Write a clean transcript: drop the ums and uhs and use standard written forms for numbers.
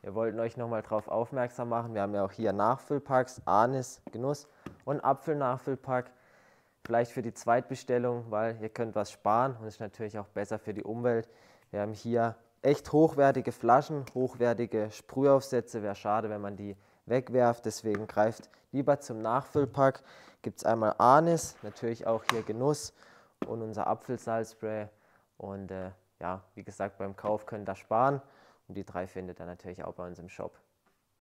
Wir wollten euch nochmal darauf aufmerksam machen. Wir haben ja auch hier Nachfüllpacks, Anis, Genuss und Apfelnachfüllpack. Vielleicht für die Zweitbestellung, weil ihr könnt was sparen und ist natürlich auch besser für die Umwelt. Wir haben hier echt hochwertige Flaschen, hochwertige Sprühaufsätze. Wäre schade, wenn man die wegwerft. Deswegen greift lieber zum Nachfüllpack. Gibt es einmal Anis, natürlich auch hier Genuss und unser Apfelsalzspray. Und ja, wie gesagt, beim Kauf könnt ihr sparen. Und die 3 findet ihr natürlich auch bei uns im Shop.